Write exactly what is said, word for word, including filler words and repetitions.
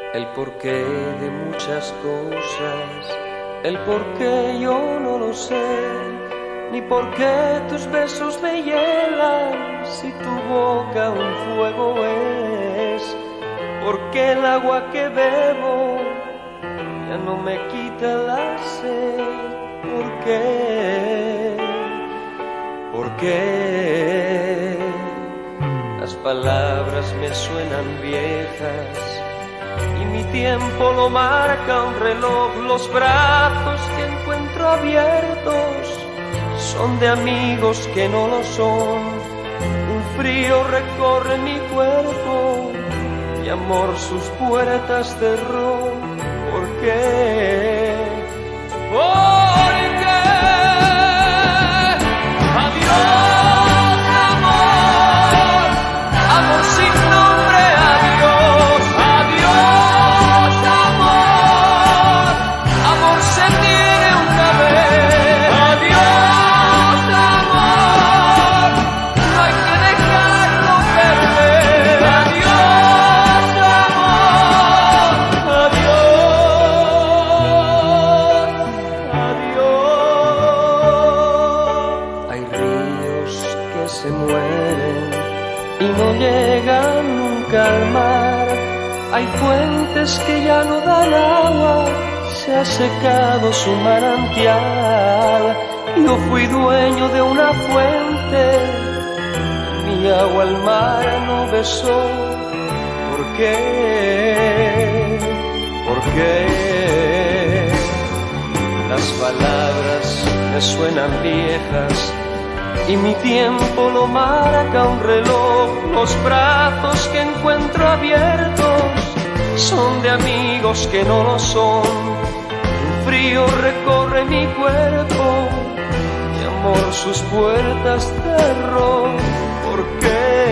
El porqué de muchas cosas, el porqué yo no lo sé, ni por qué tus besos me hielan si tu boca un fuego es, porque el agua que bebo ya no me quita la sed. ¿Por qué? ¿Por qué? Las palabras me suenan viejas y mi tiempo lo marca un reloj. Los brazos que encuentro abiertos son de amigos que no lo son. Un frío recorre mi cuerpo y amor sus puertas cerró. ¿Por qué? ¿Por qué? Adiós, amor, amor sin nombre, adiós, adiós, amor, amor se tiene una vez, adiós, amor, no hay que dejarlo perder, adiós, amor, adiós, adiós. Hay ríos que se mueren y no llegan nunca al mar. Hay fuentes que ya no dan agua, se ha secado su manantial. Yo fui dueño de una fuente, mi agua al mar no besó. ¿Por qué? ¿Por qué? Las palabras me suenan viejas y mi tiempo lo marca un reloj. Los brazos que encuentro abiertos son de amigos que no lo son. Un frío recorre mi cuerpo y amor sus puertas cerró. ¿Por qué?